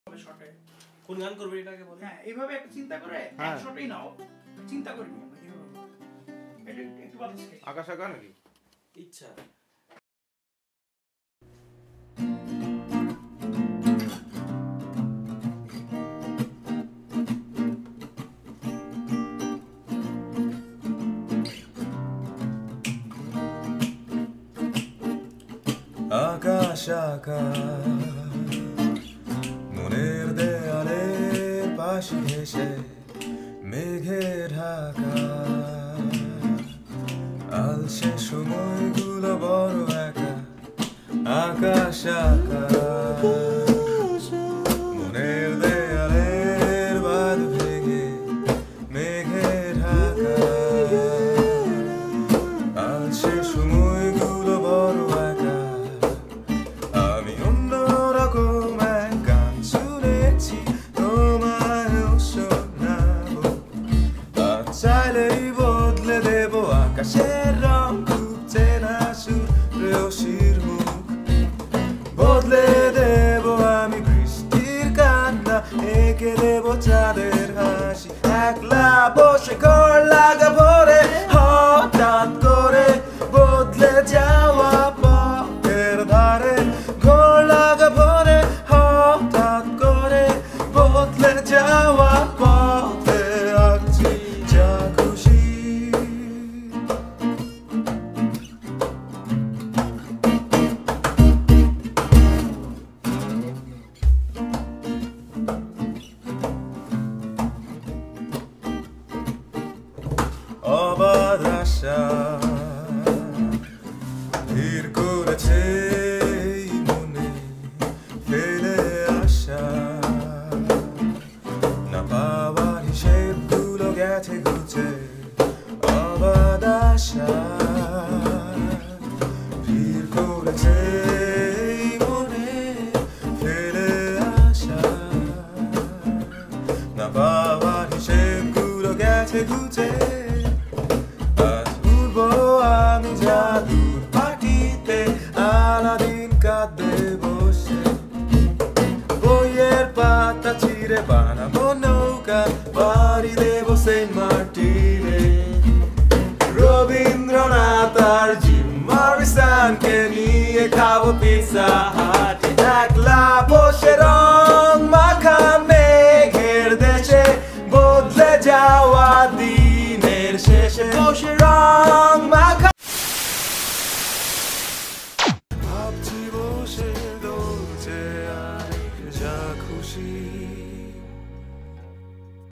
শটে কোন গান করবে এটাকে বলে? হ্যাঁ এইভাবে একটা চিন্তা করে এক শটেই নাও, চিন্তা করি আমরা এইভাবে এটা একটু ভালো স্কেচ। আকাশ আঁকা নাকি ইচ্ছা আকাশ আকাশ মনের দেয়ালের পাশে ঘেসে মেঘে ঢাকা আলসে সময়গুলো বড় একা আকাশ আকাশ মনের দেয়ালের বাঁধ ভেঙে মেঘে ঢাকা আলসে সময়গুলো বড় একা আমি অন্যরকম এক গান শুনেছি তোমায়ও শোনাবো আর চাইলেই বদলে দেব আকাশের রং খুব চেনা সুর প্রেয়সীর মুখ বদলে দেব আমি বৃষ্টির কান্না এঁকে দেব চাঁদের হাসি একলা বসে ঘর লাগা ভরে হঠাৎ করে বদলে যাওয়া পথের ধারে ঘর লাগা ভরে হঠাৎ করে বদলে যাওয়া পথে আঁকছি যা খুশি অবাধ আশা ভিড় করেছে এই মনে ফেলে আসা না পাওয়ার হিসেবগুলো গেছে ঘুচে অবাধ আশা ভিড় করেছে এই মনে ফেলে আসা না পাওয়ার হিসেবগুলো গেছে ঘুচে আমি জাদুর পাটিতে আলাদিন কাঁদবে বসে বইয়ের পাতা চিরে বানাবো নৌকা বাড়ি দেবো সেন্ট মার্টিনে রবীন্দ্রনাথ আর জিম মরিসনকে নিয়ে খাবো পিৎজা হাটে একলা বসে রং মাখা মেঘের দেশে বদলে যাওয়া দিনের শেষে বসে রং মাখা ভাবছি বসে দোলছে আর যা খুশি